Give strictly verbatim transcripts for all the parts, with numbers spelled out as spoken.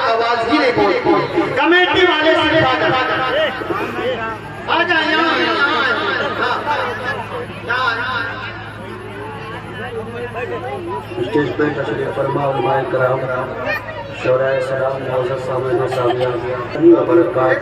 आवाज ही नहीं पहुंचती। कमेटी वाले से बात आ जाए यहाँ स्टेज पे तशरीफ फरमा उलमाए कराम शौराए सलाम मुअज़्ज़ज़ सामईन सामियात व बरकात।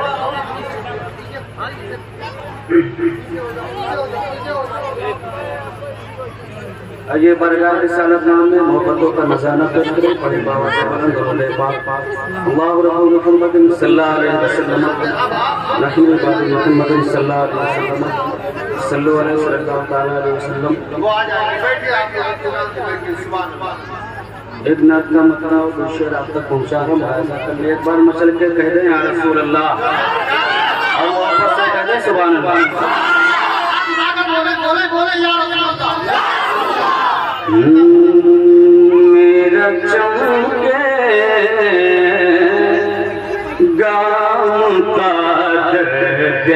आइए बरगाह रिसालत नाम में मोहब्बतों का नज़ारा पेश करें। बड़े बाबा का वतन दरूद पाक अल्लाह रसूल मुहम्मद सल्लल्लाहु अलैहि वसल्लम नबी मुहम्मद सल्लल्लाहु अलैहि वसल्लम सल्लल्लाहु अलैहि वसल्लम। वो आ जाएंगे, बैठिए आप इत्मीनान से बैठिए। सुभान अल्लाह। एक नात का मतलब दो शेर आप तक पहुँचा है। एक बार मचल के कह दें या रसूल अल्लाह और वापस से कह दें सुभान अल्लाह। बोले बोले बोले या रसूल अल्लाह। मेरा चमके गाम का दर्द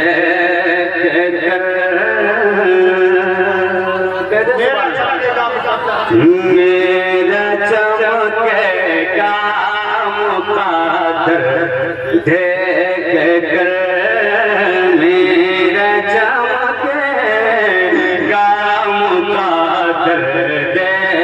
मेरा चमके गाम का दर्द मेरा चमके गाम का दर्द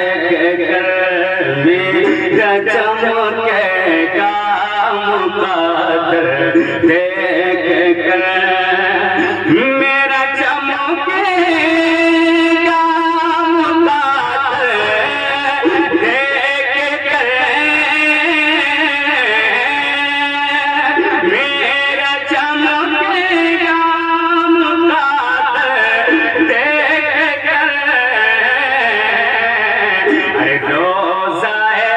मेरा चमके गाम का दर्द देख कर मेरा चमके गाम का दर्द देख कर मेरा चमके गाम का दर्द देख कर अरे रोज़ाए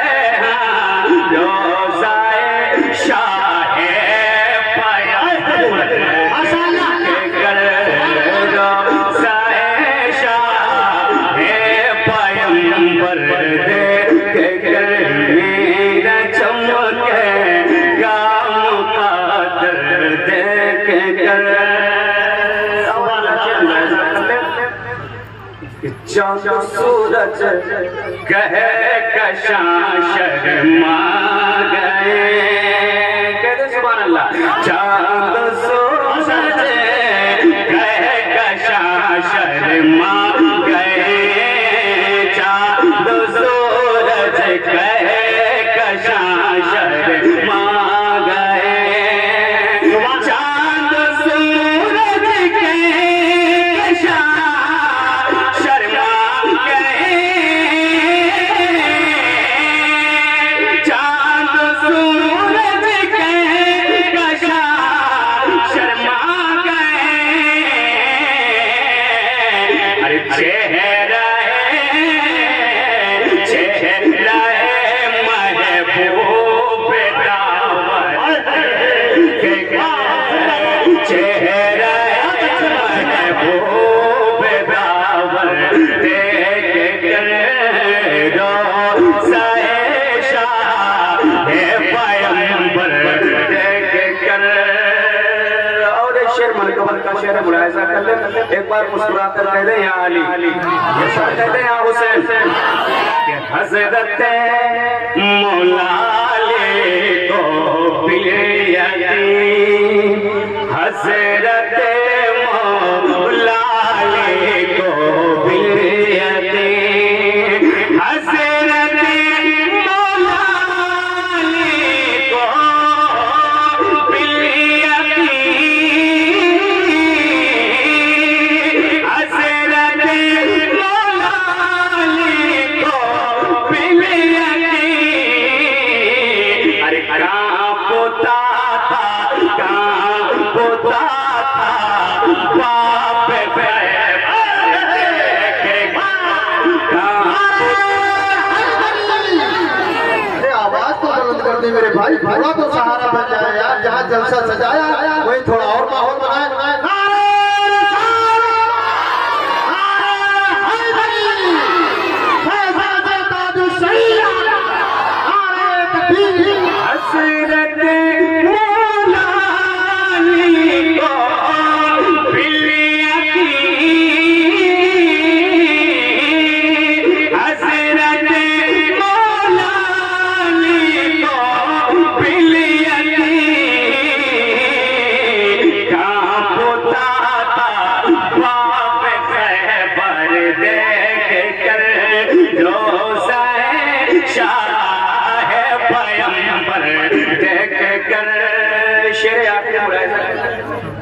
रोज़ाए शाहे पाया रोज़ाए शाहे पैगंबर देख कर मेरा चमके गाम का दर्द देख कर चाँद सूरज कहे कशां शर्मा गए। कहते सुभान अल्लाह। चाँद सूरज कहे कशां शर्मा गए। चाँद सूरज कहे कशां शर्मा गए। चाँद सूरज कहे कशां मुलायजा कर ले। एक बार मुस्कुरा कर कह दे या अली, कह दे या हुसैन कि हज़रत मौला को पिलियती हज़रत मौला को पिलियती हज़रत मौला को पिलियती मेरे भाई थोड़ा तो सहारा बन जाए यार। जहाँ जलसा सजाया वही थोड़ा और माहौल बनाए। हज़रत शाह पैगंबर देख कर शेर आखिर